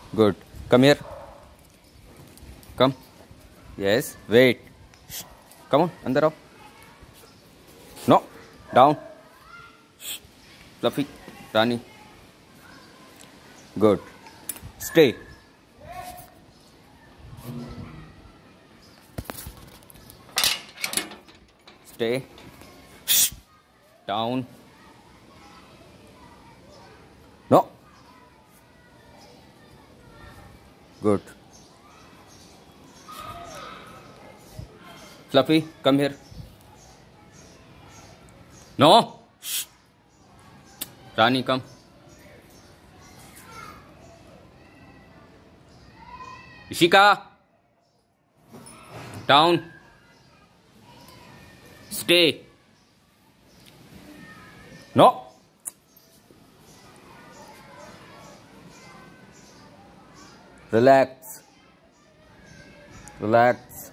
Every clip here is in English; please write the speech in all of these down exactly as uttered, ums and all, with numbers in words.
Good. Come here. Come. Yes. Wait. Shh. Come on. Andar आओ. No. Down. Shh. Fluffy. Rani. Good. Stay. Stay. Shh. Down. No. Good. Fluffy, come here. No. Shh. Rani, come. Ishika. Down. Stay. No. Relax. Relax.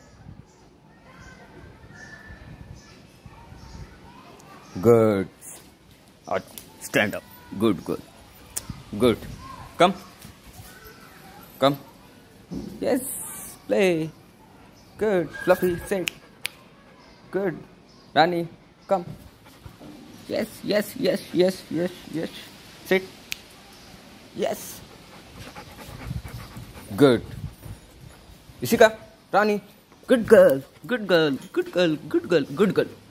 Good. Out. Stand up. Good, good. Good. Come. Come. Yes. Play. Good. Fluffy, sit. Good. Rani, come. Yes, yes, yes, yes, yes, yes. Sit. Yes. Good. Ishika, Rani, good girl, good girl, good girl, good girl, good girl.